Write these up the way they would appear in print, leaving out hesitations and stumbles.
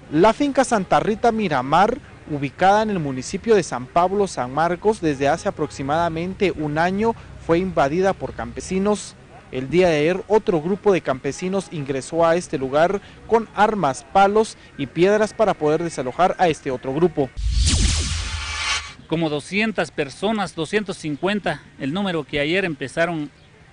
La finca Santa Rita Miramar, ubicada en el municipio de San Pablo, San Marcos, desde hace aproximadamente un año fue invadida por campesinos. El día de ayer otro grupo de campesinos ingresó a este lugar con armas, palos y piedras para poder desalojar a este otro grupo. Como 200 personas, 250, el número que ayer empezaron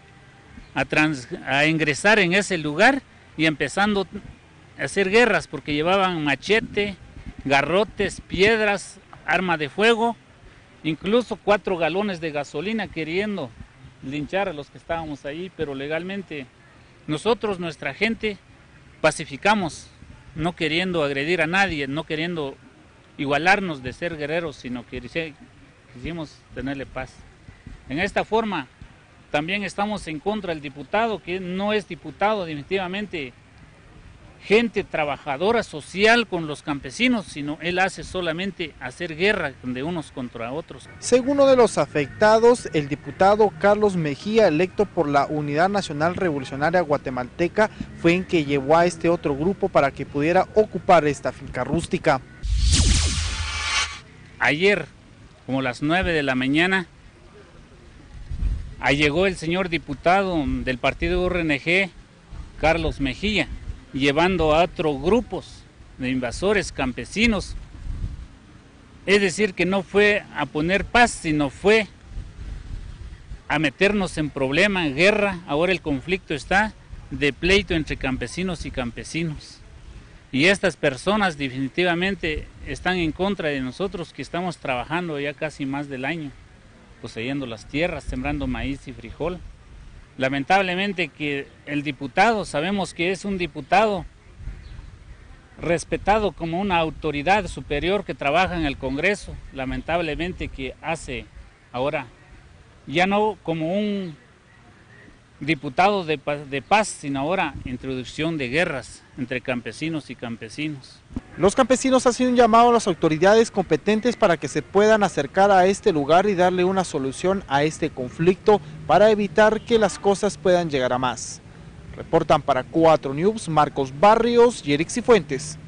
a ingresar en ese lugar y empezando a hacer guerras porque llevaban machete, garrotes, piedras, arma de fuego, incluso 4 galones de gasolina queriendo linchar a los que estábamos ahí, pero legalmente nosotros, nuestra gente, pacificamos, no queriendo agredir a nadie, no queriendo igualarnos de ser guerreros, sino que quisimos tenerle paz. En esta forma también estamos en contra del diputado, que no es diputado definitivamente gente trabajadora social con los campesinos, sino él hace solamente hacer guerra de unos contra otros. Según uno de los afectados, el diputado Carlos Mejía, electo por la Unidad Nacional Revolucionaria Guatemalteca, fue en que llevó a este otro grupo para que pudiera ocupar esta finca rústica. Ayer, como las 9 de la mañana, ahí llegó el señor diputado del partido URNG, Carlos Mejía, llevando a otros grupos de invasores campesinos. Es decir, que no fue a poner paz, sino fue a meternos en problema, en guerra. Ahora el conflicto está de pleito entre campesinos y campesinos. Y estas personas definitivamente están en contra de nosotros, que estamos trabajando ya casi más del año, poseyendo las tierras, sembrando maíz y frijol. Lamentablemente que el diputado, sabemos que es un diputado respetado como una autoridad superior que trabaja en el Congreso, lamentablemente que hace ahora ya no como un diputado de paz, sino ahora introducción de guerras entre campesinos y campesinos. Los campesinos hacen un llamado a las autoridades competentes para que se puedan acercar a este lugar y darle una solución a este conflicto para evitar que las cosas puedan llegar a más. Reportan para 4 News Marcos Barrios y Eric Cifuentes.